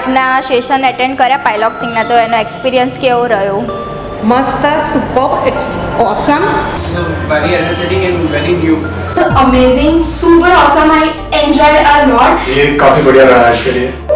આજના session attend કર્યા પાઇલોક્સિંગના, તો એનો એક્સપિરિયન્સ કેવો રહ્યો? મસ્ત, super, it's awesome. Very energetic and very new. Amazing, super awesome. I enjoyed a lot. ये काफी बढ़िया रहा आज के लिए.